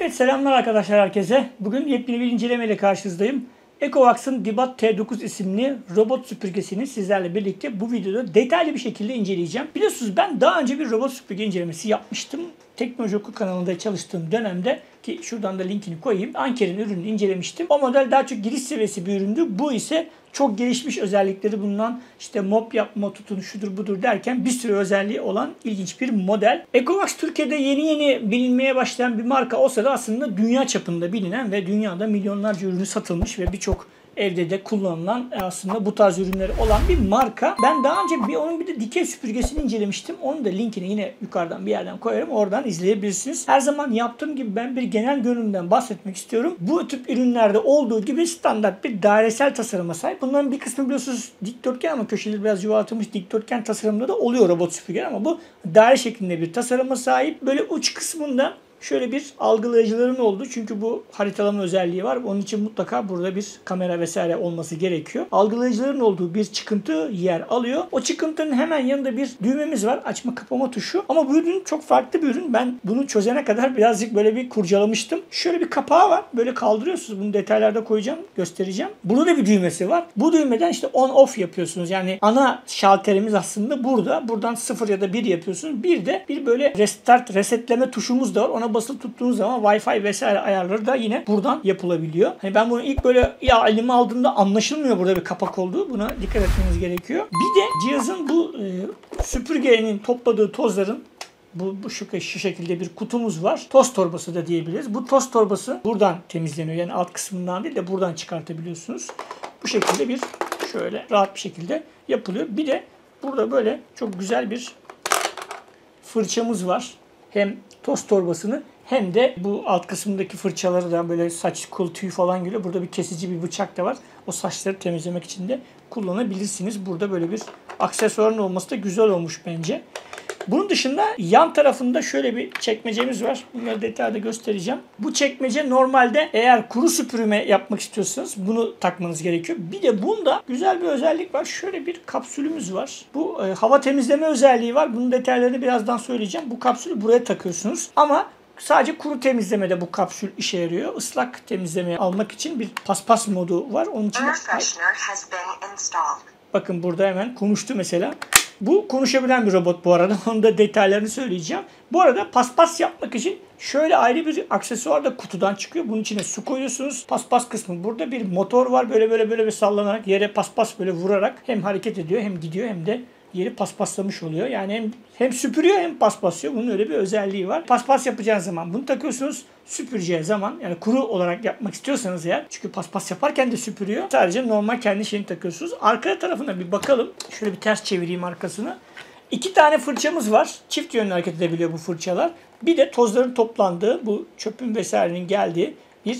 Evet, selamlar arkadaşlar herkese. Bugün yepyeni bir incelemeyle karşınızdayım. Ecovacs'ın Dibat T9 isimli robot süpürgesini sizlerle birlikte bu videoda detaylı bir şekilde inceleyeceğim. Biliyorsunuz ben daha önce bir robot süpürge incelemesi yapmıştım. Teknoloji Oku kanalında çalıştığım dönemde, ki şuradan da linkini koyayım, Anker'in ürününü incelemiştim. O model daha çok giriş seviyesi bir üründü. Bu ise çok gelişmiş özellikleri bulunan, işte mop yapma, tutun, şudur budur derken bir sürü özelliği olan ilginç bir model. Ecovacs Türkiye'de yeni bilinmeye başlayan bir marka olsa da aslında dünya çapında bilinen ve dünyada milyonlarca ürünü satılmış ve birçok evde de kullanılan aslında bu tarz ürünleri olan bir marka. Ben daha önce onun bir de dikey süpürgesini incelemiştim. Onun da linkini yine yukarıdan bir yerden koyarım. Oradan izleyebilirsiniz. Her zaman yaptığım gibi ben bir genel görünümden bahsetmek istiyorum. Bu tip ürünlerde olduğu gibi standart bir dairesel tasarıma sahip. Bunların bir kısmı biliyorsunuz dikdörtgen ama köşeleri biraz yuvarlatılmış dikdörtgen tasarımda da oluyor robot süpürgeler, ama bu daire şeklinde bir tasarıma sahip. Böyle uç kısmında şöyle bir algılayıcıların olduğu, çünkü bu haritalama özelliği var. Onun için mutlaka burada bir kamera vesaire olması gerekiyor. Algılayıcıların olduğu bir çıkıntı yer alıyor. O çıkıntının hemen yanında bir düğmemiz var. Açma kapama tuşu. Ama bu ürün çok farklı bir ürün. Ben bunu çözene kadar birazcık böyle bir kurcalamıştım. Şöyle bir kapağı var. Böyle kaldırıyorsunuz. Bunu detaylarda koyacağım, göstereceğim. Burada da bir düğmesi var. Bu düğmeden işte on off yapıyorsunuz. Yani ana şalterimiz aslında burada. Buradan 0 ya da 1 yapıyorsunuz. Bir de bir böyle resetleme tuşumuz da var. Ona basılı tuttuğunuz zaman Wi-Fi vesaire ayarları da yine buradan yapılabiliyor. Hani ben bunu ilk böyle elime aldığımda anlaşılmıyor burada bir kapak olduğu. Buna dikkat etmeniz gerekiyor. Bir de cihazın bu süpürgenin topladığı tozların şu şekilde bir kutumuz var. Toz torbası da diyebiliriz. Bu toz torbası buradan temizleniyor. Yani alt kısmından değil de buradan çıkartabiliyorsunuz. Bu şekilde bir şöyle rahat bir şekilde yapılıyor. Bir de burada böyle çok güzel bir fırçamız var. Hem toz torbasını hem de bu alt kısmındaki fırçaları da böyle saç, kıl, tüy falan geliyor. Burada bir kesici bir bıçak da var. O saçları temizlemek için de kullanabilirsiniz. Burada böyle bir aksesuarın olması da güzel olmuş bence. Bunun dışında yan tarafında şöyle bir çekmecemiz var. Bunları detaylı göstereceğim. Bu çekmece normalde eğer kuru süpürme yapmak istiyorsanız bunu takmanız gerekiyor. Bir de bunda güzel bir özellik var. Şöyle bir kapsülümüz var. Bu hava temizleme özelliği var. Bunun detaylarını birazdan söyleyeceğim. Bu kapsülü buraya takıyorsunuz. Ama sadece kuru temizlemede bu kapsül işe yarıyor. Islak temizlemeye almak için bir paspas modu var. Onun için bakın burada hemen konuştu mesela. Bu konuşabilen bir robot bu arada. Onun da detaylarını söyleyeceğim. Bu arada paspas yapmak için şöyle ayrı bir aksesuar da kutudan çıkıyor. Bunun içine su koyuyorsunuz. Paspas kısmı burada bir motor var. Böyle bir sallanarak yere paspas böyle vurarak hem hareket ediyor hem gidiyor hem de yeri paspaslamış oluyor. Yani hem süpürüyor hem paspaslıyor. Bunun öyle bir özelliği var. Paspas yapacağınız zaman bunu takıyorsunuz. Süpüreceği zaman, yani kuru olarak yapmak istiyorsanız eğer, çünkü paspas yaparken de süpürüyor. Sadece normal kendi şeyini takıyorsunuz. Arka tarafına bir bakalım. Şöyle bir ters çevireyim arkasını. 2 tane fırçamız var. Çift yönlü hareket edebiliyor bu fırçalar. Bir de tozların toplandığı, bu çöpün vesairenin geldiği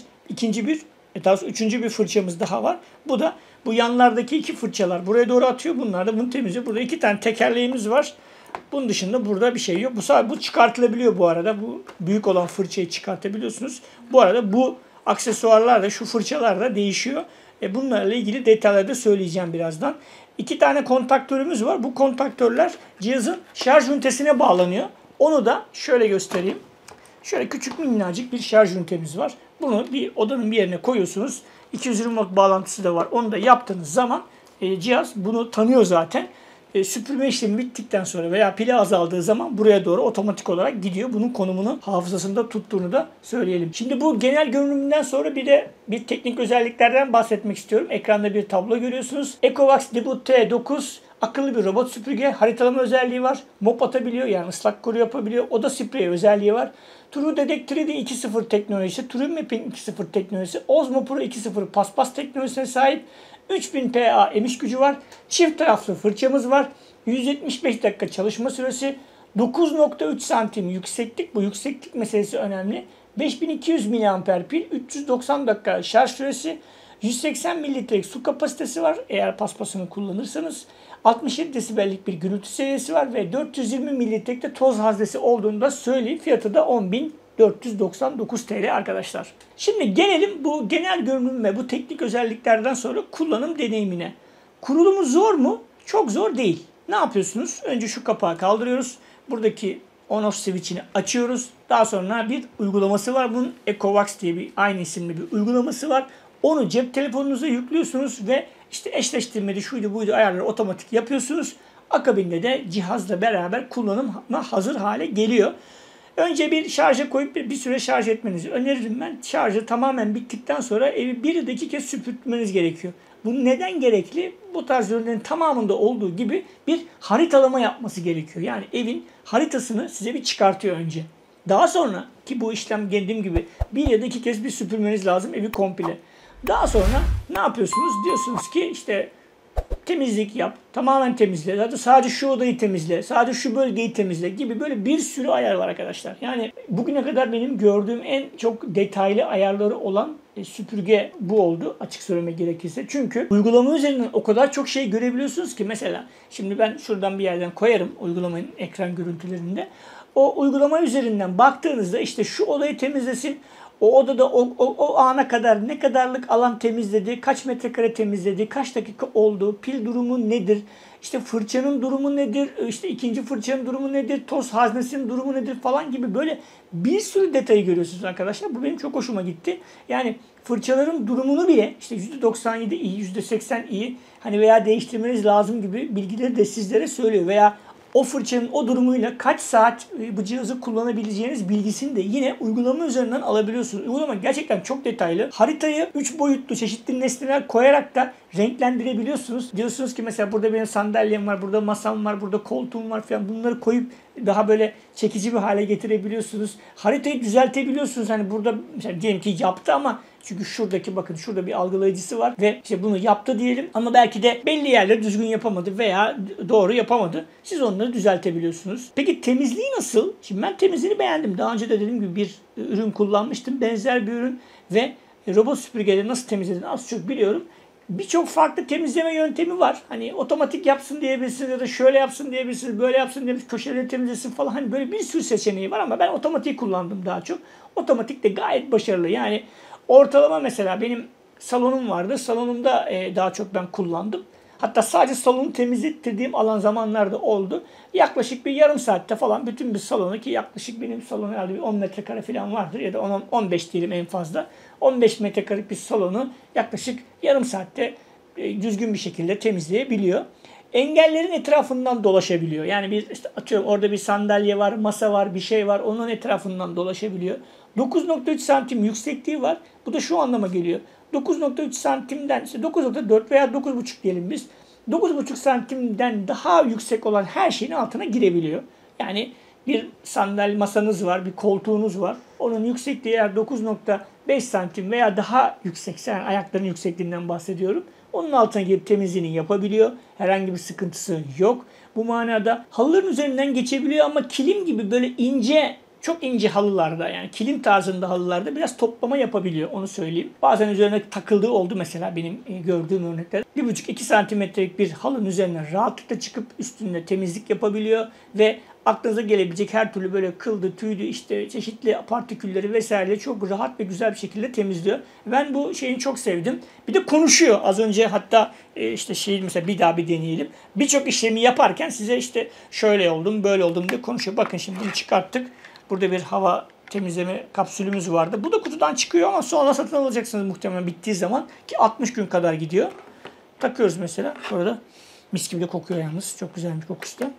üçüncü bir fırçamız daha var. Bu da bu yanlardaki 2 fırçalar buraya doğru atıyor. Bunlar da bunu temizliyor. Burada 2 tane tekerleğimiz var. Bunun dışında burada bir şey yok. Bu çıkartılabiliyor bu arada. Bu büyük olan fırçayı çıkartabiliyorsunuz. Bu arada bu aksesuarlar da, şu fırçalar da değişiyor. Bunlarla ilgili detayları da söyleyeceğim birazdan. 2 tane kontaktörümüz var. Bu kontaktörler cihazın şarj ünitesine bağlanıyor. Onu da şöyle göstereyim. Şöyle küçük minnacık bir şarj ünitemiz var. Bunu bir odanın bir yerine koyuyorsunuz. 220 volt bağlantısı da var. Onu da yaptığınız zaman cihaz bunu tanıyor zaten. Süpürme işlemi bittikten sonra veya pili azaldığı zaman buraya doğru otomatik olarak gidiyor. Bunun konumunu hafızasında tuttuğunu da söyleyelim. Şimdi bu genel görünümünden sonra bir de bir teknik özelliklerden bahsetmek istiyorum. Ekranda bir tablo görüyorsunuz. Ecovacs Dibat T9 akıllı bir robot süpürge. Haritalama özelliği var. Mop atabiliyor, yani ıslak kuru yapabiliyor. Oda spreyi özelliği var. TrueDetect 3D 2.0 teknolojisi, TrueMapping 2.0 teknolojisi, Osmo Pro 2.0 paspas teknolojisine sahip. 3000 PA emiş gücü var. Çift taraflı fırçamız var. 175 dakika çalışma süresi. 9.3 santim yükseklik. Bu yükseklik meselesi önemli. 5200 mAh pil. 390 dakika şarj süresi. 180 mililitrelik su kapasitesi var eğer paspasını kullanırsanız. 67 desibellik bir gürültü seviyesi var ve 420 mililitrelik de toz haznesi olduğunu da söyleyeyim. Fiyatı da 10.499 TL arkadaşlar. Şimdi gelelim bu genel görünüm ve bu teknik özelliklerden sonra kullanım deneyimine. Kurulumu zor mu? Çok zor değil. Ne yapıyorsunuz? Önce şu kapağı kaldırıyoruz. Buradaki on-off switch'ini açıyoruz. Daha sonra bir uygulaması var. Bunun EcoVax diye bir aynı isimli bir uygulaması var. Onu cep telefonunuza yüklüyorsunuz ve işte eşleştirmede şuydu buydu ayarları otomatik yapıyorsunuz. Akabinde de cihazla beraber kullanıma hazır hale geliyor. Önce bir şarja koyup bir süre şarj etmenizi öneririm ben. Şarjı tamamen bittikten sonra evi bir de iki kez süpürtmeniz gerekiyor. Bu neden gerekli? Bu tarz ürünlerin tamamında olduğu gibi bir haritalama yapması gerekiyor. Yani evin haritasını size bir çıkartıyor önce. Daha sonra ki bu işlem dediğim gibi bir ya da iki kez bir süpürmeniz lazım evi komple. Daha sonra ne yapıyorsunuz? Diyorsunuz ki işte temizlik yap, tamamen temizle, ya da sadece şu odayı temizle, sadece şu bölgeyi temizle gibi böyle bir sürü ayar var arkadaşlar. Yani bugüne kadar benim gördüğüm en çok detaylı ayarları olan süpürge bu oldu açık söylemek gerekirse. Çünkü uygulama üzerinden o kadar çok şey görebiliyorsunuz ki mesela şimdi ben şuradan bir yerden koyarım uygulamanın ekran görüntülerinde. O uygulama üzerinden baktığınızda işte şu odayı temizlesin, o odada o ana kadar ne kadarlık alan temizledi, kaç metrekare temizledi, kaç dakika oldu, pil durumu nedir, işte fırçanın durumu nedir, işte ikinci fırçanın durumu nedir, toz haznesinin durumu nedir falan gibi böyle bir sürü detayı görüyorsunuz arkadaşlar. Bu benim çok hoşuma gitti. Yani fırçaların durumunu bile işte %97 iyi, %80 iyi hani veya değiştirmeniz lazım gibi bilgileri de sizlere söylüyor veya o fırçanın o durumuyla kaç saat bu cihazı kullanabileceğiniz bilgisini de yine uygulama üzerinden alabiliyorsunuz. Uygulama gerçekten çok detaylı. Haritayı 3 boyutlu çeşitli nesneler koyarak da renklendirebiliyorsunuz. Diyorsunuz ki mesela burada benim sandalyem var, burada masam var, burada koltuğum var falan. Bunları koyup daha böyle çekici bir hale getirebiliyorsunuz. Haritayı düzeltebiliyorsunuz. Hani burada mesela diyelim ki yaptı ama çünkü şuradaki bakın şurada bir algılayıcısı var ve işte bunu yaptı diyelim ama belki de belli yerleri düzgün yapamadı veya doğru yapamadı. Siz onları düzeltebiliyorsunuz. Peki temizliği nasıl? Şimdi ben temizliğini beğendim. Daha önce de dediğim gibi bir ürün kullanmıştım. Benzer bir ürün ve robot süpürgeleri nasıl temizlediğini az çok biliyorum. Birçok farklı temizleme yöntemi var. Hani otomatik yapsın diyebilirsiniz ya da şöyle yapsın diyebilirsiniz, böyle yapsın diyebilirsiniz, köşeleri temizlesin falan. Hani böyle bir sürü seçeneği var ama ben otomatik kullandım daha çok. Otomatik de gayet başarılı. Yani ortalama mesela benim salonum vardı. Salonumda daha çok ben kullandım. Hatta sadece salonu temizlettirdiğim alan zamanlarda oldu. Yaklaşık bir yarım saatte falan bütün bir salonu ki yaklaşık benim salon herhalde bir 10 metrekare falan vardır ya da 15 diyelim en fazla. 15 metrekare bir salonu yaklaşık yarım saatte düzgün bir şekilde temizleyebiliyor. Engellerin etrafından dolaşabiliyor. Yani bir işte atıyorum orada bir sandalye var, masa var, bir şey var. Onun etrafından dolaşabiliyor. 9.3 santim yüksekliği var. Bu da şu anlama geliyor. 9.3 santimden işte 9.4 veya 9.5 diyelim biz. 9.5 santimden daha yüksek olan her şeyin altına girebiliyor. Yani bir sandalye masanız var, bir koltuğunuz var. Onun yüksekliği eğer 9.5 santim veya daha yüksekse, yani ayakların yüksekliğinden bahsediyorum. Onun altına girip temizliğini yapabiliyor. Herhangi bir sıkıntısı yok. Bu manada halıların üzerinden geçebiliyor ama kilim gibi böyle ince, çok ince halılarda yani kilim tarzında halılarda biraz toplama yapabiliyor onu söyleyeyim. Bazen üzerine takıldığı oldu mesela benim gördüğüm örnekler. 1,5-2 santimetrelik bir halının üzerine rahatlıkla çıkıp üstünde temizlik yapabiliyor ve aklınıza gelebilecek her türlü böyle kıldı, tüydü, işte çeşitli partikülleri vesaire çok rahat ve güzel bir şekilde temizliyor. Ben bu şeyini çok sevdim. Bir de konuşuyor. Az önce hatta işte mesela bir daha bir deneyelim. Birçok işlemi yaparken size işte şöyle oldum, böyle oldum diye konuşuyor. Bakın şimdi bunu çıkarttık. Burada bir hava temizleme kapsülümüz vardı. Bu da kutudan çıkıyor ama sonra satın alacaksınız muhtemelen bittiği zaman ki 60 gün kadar gidiyor. Takıyoruz mesela. Burada mis gibi de kokuyor yalnız. Çok güzel bir kokusu da.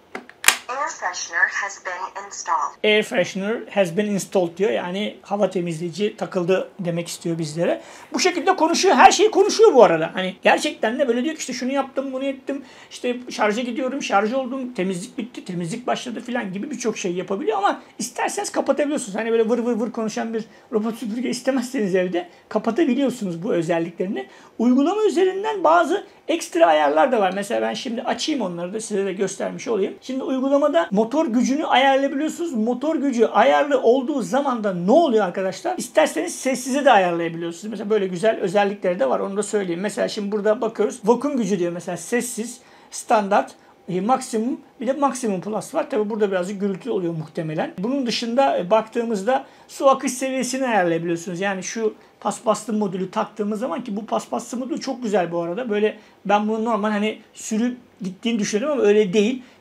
Air freshener has been installed. Air freshener has been installed diyor. Yani hava temizleyici takıldı demek istiyor bizlere. Bu şekilde konuşuyor. Her şeyi konuşuyor bu arada. Hani gerçekten de böyle diyor ki işte şunu yaptım, bunu ettim. İşte şarja gidiyorum, şarj oldum, temizlik bitti, temizlik başladı falan gibi birçok şey yapabiliyor ama isterseniz kapatabiliyorsunuz. Hani böyle vır vır vır konuşan bir robot süpürge istemezseniz evde kapatabiliyorsunuz bu özelliklerini. Uygulama üzerinden bazı ekstra ayarlar da var. Mesela ben şimdi açayım onları da size de göstermiş olayım. Şimdi uygulamada motor gücünü ayarlayabiliyorsunuz. Motor gücü ayarlı olduğu zaman da ne oluyor arkadaşlar? İsterseniz sessize de ayarlayabiliyorsunuz. Mesela böyle güzel özellikleri de var. Onu da söyleyeyim. Mesela şimdi burada bakıyoruz. Vakum gücü diyor mesela sessiz, standart, maksimum bir de maksimum plus var. Tabi burada birazcık gürültü oluyor muhtemelen. Bunun dışında baktığımızda su akış seviyesini ayarlayabiliyorsunuz. Yani şu paspaslı modülü taktığımız zaman ki bu paspaslı modül çok güzel bu arada. Böyle ben bunu normal hani sürüp gittiğini düşünüyorum ama öyle değil.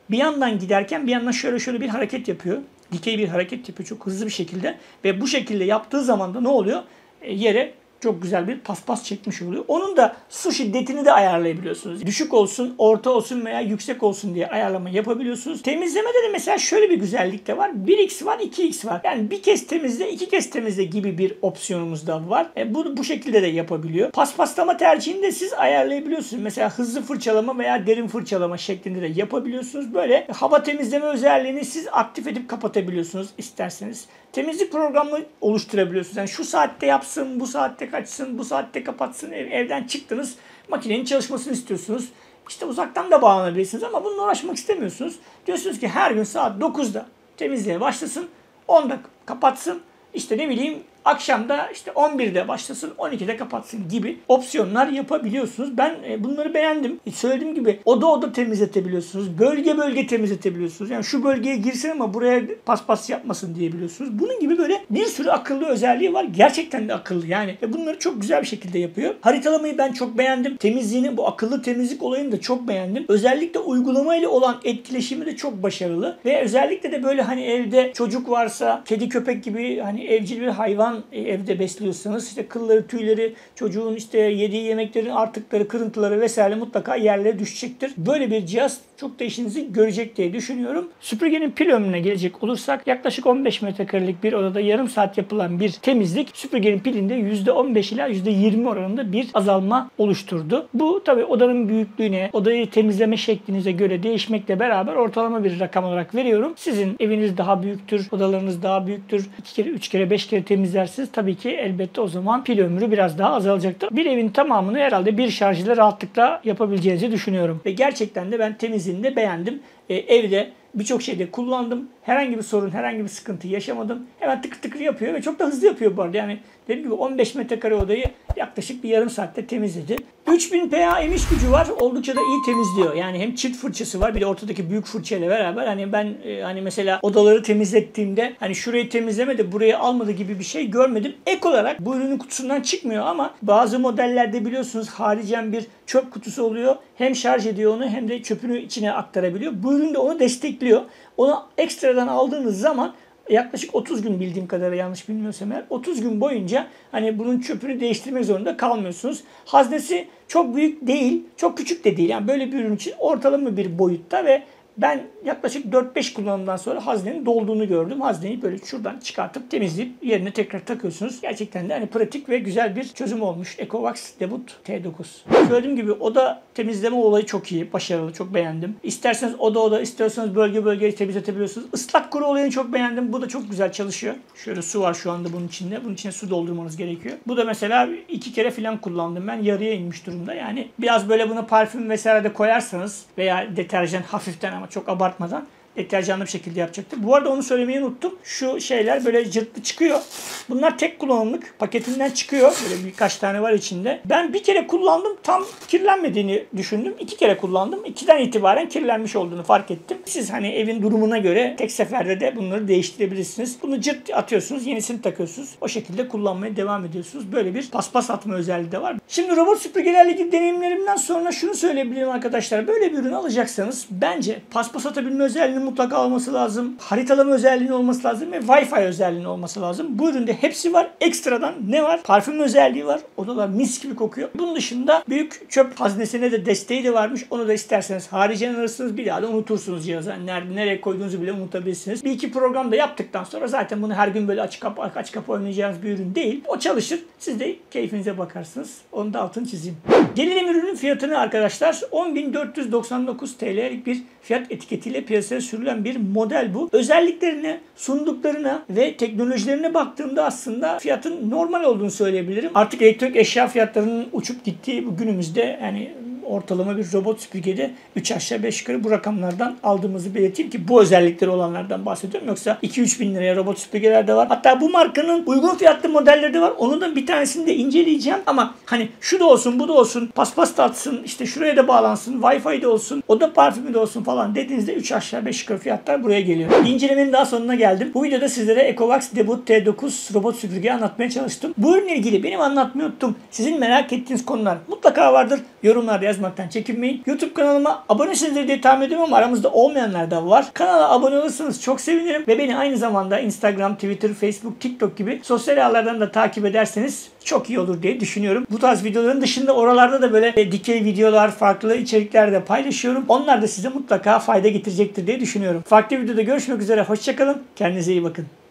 bir yandan giderken bir yandan şöyle bir hareket yapıyor. Dikey bir hareket yapıyor çok hızlı bir şekilde. Ve bu şekilde yaptığı zaman da ne oluyor? Yere çok güzel bir paspas çekmiş oluyor. Onun da su şiddetini de ayarlayabiliyorsunuz. Düşük olsun, orta olsun veya yüksek olsun diye ayarlama yapabiliyorsunuz. Temizlemede de mesela şöyle bir güzellik de var. 1x var, 2x var. Yani bir kez temizle, 2 kez temizle gibi bir opsiyonumuz da var. Bu şekilde de yapabiliyor. Paspaslama tercihini de siz ayarlayabiliyorsunuz. Mesela hızlı fırçalama veya derin fırçalama şeklinde de yapabiliyorsunuz. Böyle hava temizleme özelliğini siz aktif edip kapatabiliyorsunuz isterseniz. Temizlik programını oluşturabiliyorsunuz. Yani şu saatte yapsın, bu saatte kaçsın, bu saatte kapatsın. Evden çıktınız, makinenin çalışmasını istiyorsunuz. İşte uzaktan da bağlanabilirsiniz ama bununla uğraşmak istemiyorsunuz. Diyorsunuz ki her gün saat 9'da temizliğe başlasın, 10'da kapatsın. İşte ne bileyim akşamda işte 11'de başlasın, 12'de kapatsın gibi opsiyonlar yapabiliyorsunuz. Ben bunları beğendim. Söylediğim gibi oda temizletebiliyorsunuz. Bölge bölge temizletebiliyorsunuz. Yani şu bölgeye girsin ama buraya paspas yapmasın diyebiliyorsunuz. Bunun gibi böyle bir sürü akıllı özelliği var. Gerçekten de akıllı yani. Bunları çok güzel bir şekilde yapıyor. Haritalamayı ben çok beğendim. Temizliğini, bu akıllı temizlik olayını da çok beğendim. Özellikle uygulamayla olan etkileşimi de çok başarılı. Ve özellikle de böyle hani evde çocuk varsa, kedi köpek gibi hani evcil bir hayvan evde besliyorsanız işte kılları, tüyleri, çocuğun işte yediği yemeklerin artıkları, kırıntıları vesaire mutlaka yerlere düşecektir. Böyle bir cihaz çok da işinizi görecek diye düşünüyorum. Süpürgenin pil ömrüne gelecek olursak yaklaşık 15 metrekarelik bir odada yarım saat yapılan bir temizlik süpürgenin pilinde %15 ila %20 oranında bir azalma oluşturdu. Bu tabii odanın büyüklüğüne, odayı temizleme şeklinize göre değişmekle beraber ortalama bir rakam olarak veriyorum. Sizin eviniz daha büyüktür, odalarınız daha büyüktür. 2 kere, 3 kere, 5 kere temizlersiniz. Tabii ki elbette o zaman pil ömrü biraz daha azalacaktır. Bir evin tamamını herhalde bir şarj ile rahatlıkla yapabileceğinizi düşünüyorum. Ve gerçekten de ben temizliğini de beğendim. Evde birçok şeyde kullandım. Herhangi bir sorun, herhangi bir sıkıntı yaşamadım. Hemen tıkır tıkır yapıyor ve çok da hızlı yapıyor bu arada. Yani dediğim gibi 15 metrekare odayı yaklaşık bir yarım saatte temizledi. 3000 PA emiş gücü var. Oldukça da iyi temizliyor. Yani hem çift fırçası var bir de ortadaki büyük fırçayla beraber hani ben hani mesela odaları temizlettiğimde hani şurayı temizlemedi, burayı almadı gibi bir şey görmedim. Ek olarak bu ürünün kutusundan çıkmıyor ama bazı modellerde biliyorsunuz haricen bir çöp kutusu oluyor. Hem şarj ediyor onu hem de çöpünü içine aktarabiliyor. Bu ürün de onu destekliyor. Onu ekstradan aldığınız zaman yaklaşık 30 gün bildiğim kadarıyla yanlış bilmiyorsam eğer 30 gün boyunca hani bunun çöpünü değiştirmek zorunda kalmıyorsunuz. Haznesi çok büyük değil, çok küçük de değil. Yani böyle bir ürün için ortalama bir boyutta ve ben yaklaşık 4-5 kullanımdan sonra haznenin dolduğunu gördüm. Hazneyi böyle şuradan çıkartıp temizleyip yerine tekrar takıyorsunuz. Gerçekten de hani pratik ve güzel bir çözüm olmuş. Ecovacs Debut T9. Söylediğim gibi oda temizleme olayı çok iyi, başarılı, çok beğendim. İsterseniz oda, istiyorsanız bölge temizletebiliyorsunuz. Islak kuru olayını çok beğendim. Bu da çok güzel çalışıyor. Şöyle su var şu anda bunun içinde. Bunun içine su doldurmanız gerekiyor. Bu da mesela 2 kere falan kullandım ben. Yarıya inmiş durumda. Yani biraz böyle buna parfüm vesaire de koyarsanız veya deterjan hafiften ama çok abartmadan deterjanlı bir şekilde yapacaktır. Bu arada onu söylemeyi unuttum. Şu şeyler böyle cırtlı çıkıyor. Bunlar tek kullanımlık. Paketinden çıkıyor. Böyle birkaç tane var içinde. Ben bir kere kullandım. Tam kirlenmediğini düşündüm. 2 kere kullandım. 2'den itibaren kirlenmiş olduğunu fark ettim. Siz hani evin durumuna göre tek seferde de bunları değiştirebilirsiniz. Bunu cırt atıyorsunuz. Yenisini takıyorsunuz. O şekilde kullanmaya devam ediyorsunuz. Böyle bir paspas atma özelliği de var. Şimdi robot süpürgelerle ilgili deneyimlerimden sonra şunu söyleyebilirim arkadaşlar. Böyle bir ürün alacaksanız bence paspas atabilme özelliğini mutlaka olması lazım. Haritalama özelliğinin olması lazım ve Wi-Fi özelliğinin olması lazım. Bu üründe hepsi var. Ekstradan ne var? Parfüm özelliği var. Odalar mis gibi kokuyor. Bunun dışında büyük çöp haznesine de desteği de varmış. Onu da isterseniz haricen alırsınız. Bir daha da unutursunuz cihazı. Yani nereye koyduğunuzu bile unutabilirsiniz. Bir iki program da yaptıktan sonra zaten bunu her gün böyle açık kapı oynayacağınız bir ürün değil. O çalışır. Siz de keyfinize bakarsınız. Onu da altını çizeyim. Gelelim ürünün fiyatını arkadaşlar. 10.499 TL'lik bir fiyat etiketiyle piyasaya sürülen bir model bu. Özelliklerine, sunduklarına ve teknolojilerine baktığımda aslında fiyatın normal olduğunu söyleyebilirim. Artık elektronik eşya fiyatlarının uçup gittiği bu günümüzde yani ortalama bir robot süpürgede 3 aşağı 5 yukarı bu rakamlardan aldığımızı belirteyim ki bu özellikleri olanlardan bahsediyorum. Yoksa 2-3 bin liraya robot süpürgeler de var. Hatta bu markanın uygun fiyatlı modelleri de var. Onun da bir tanesini de inceleyeceğim. Ama hani şu da olsun, bu da olsun, paspas da atsın, işte şuraya da bağlansın, Wi-Fi de olsun, oda parfümü de olsun falan dediğinizde 3 aşağı 5 yukarı fiyatlar buraya geliyor. İncelemenin daha sonuna geldim. Bu videoda sizlere Ecovacs Debut T9 robot süpürgeyi anlatmaya çalıştım. Bu ürünle ilgili benim anlatmayı unuttum. Sizin merak ettiğiniz konular mutlaka vardır. Yorumlarda yazın. yazmaktan çekinmeyin. YouTube kanalıma abonesiniz diye tahmin ediyorum ama aramızda olmayanlar da var. Kanala abone olursanız çok sevinirim ve beni aynı zamanda Instagram, Twitter, Facebook, TikTok gibi sosyal ağlardan da takip ederseniz çok iyi olur diye düşünüyorum. Bu tarz videoların dışında oralarda da böyle dikey videolar, farklı içerikler de paylaşıyorum. Onlar da size mutlaka fayda getirecektir diye düşünüyorum. Farklı videoda görüşmek üzere. Hoşçakalın. Kendinize iyi bakın.